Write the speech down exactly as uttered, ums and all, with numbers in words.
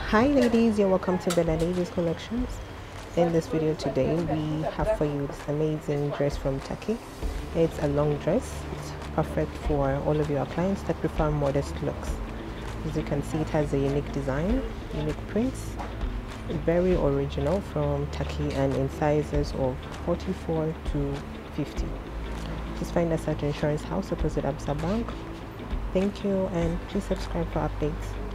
Hi ladies, you're welcome to Bella Ladies Collections. In this video today we have for you this amazing dress from Turkey. It's a long dress. It's perfect for all of your clients that prefer modest looks. As you can see, it has a unique design, unique prints, very original from Turkey, and in sizes of forty-four to fifty. Please find us at Insurance House opposite Absa Bank. Thank you, and please subscribe for updates.